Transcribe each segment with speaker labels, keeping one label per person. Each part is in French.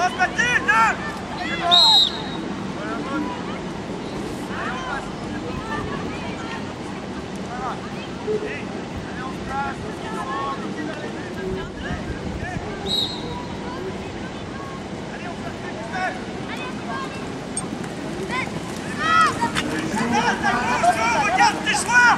Speaker 1: Regarde tes joueurs.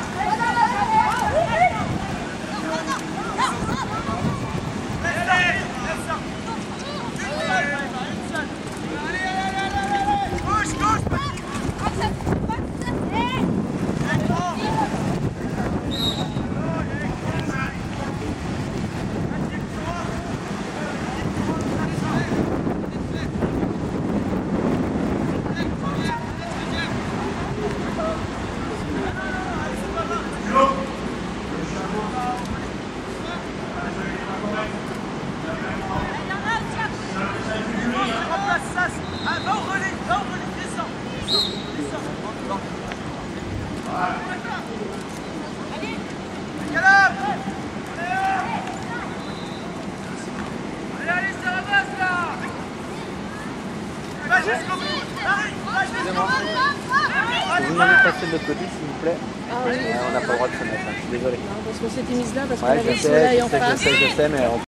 Speaker 2: Vous demandez de passer de l'autre côté s'il vous plaît.
Speaker 3: Ah oui.
Speaker 2: On n'a pas le droit de se mettre, je suis désolé.
Speaker 3: Non, parce qu'on s'était mise là, parce qu'on
Speaker 2: Ouais,
Speaker 3: avait
Speaker 2: je
Speaker 3: le
Speaker 2: sais,
Speaker 3: soleil en face.
Speaker 2: je sais, mais